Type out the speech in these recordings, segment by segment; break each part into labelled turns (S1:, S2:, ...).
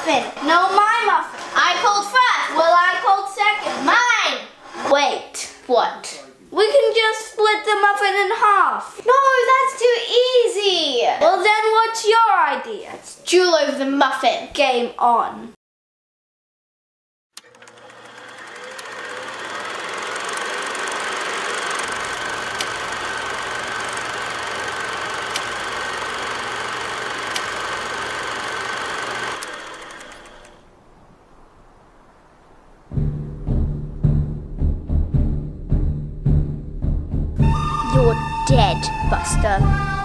S1: muffin. No, my muffin. I called first. Well, I called second. Mine. Wait, what? We can just split the muffin in half. No, that's too easy. Well, then what's your idea? It's duel over the muffin. Game on. You're dead, Buster.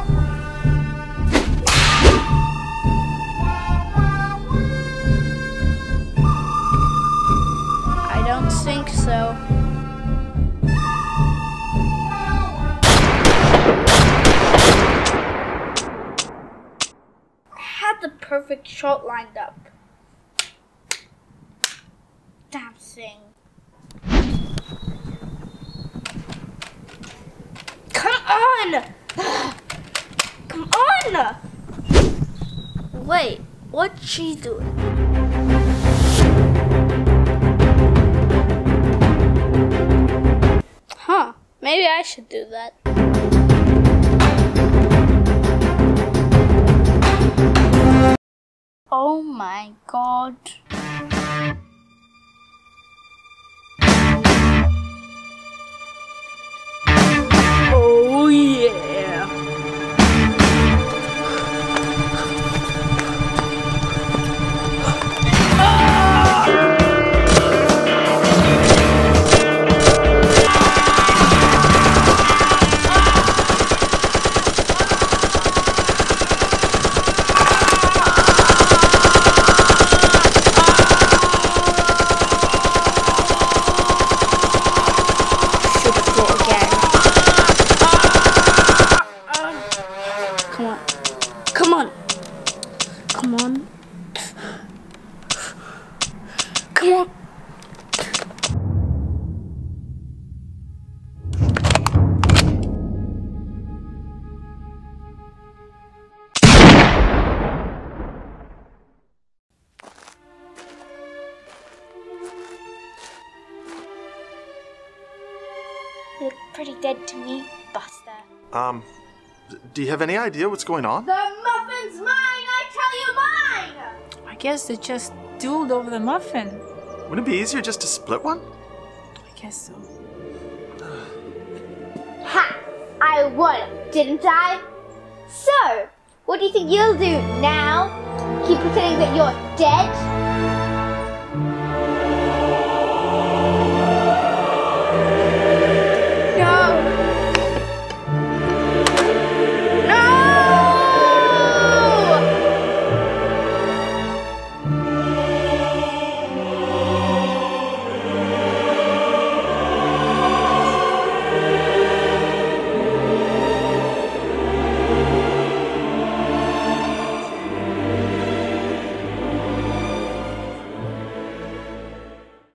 S1: I don't think so. I had the perfect shot lined up. Damn thing. Come on! Come on! Wait, what's she doing? Huh, maybe I should do that. Oh my god. Oh yeah. Come on. Come on. Come on. You look pretty dead to me, Buster.
S2: Do you have any idea what's going on?
S1: The muffin's mine! I tell you, mine!
S3: I guess they just dueled over the muffin.
S2: Wouldn't it be easier just to split one?
S3: I guess so.
S1: Ha! I won, didn't I? So, what do you think you'll do now? Keep pretending that you're dead?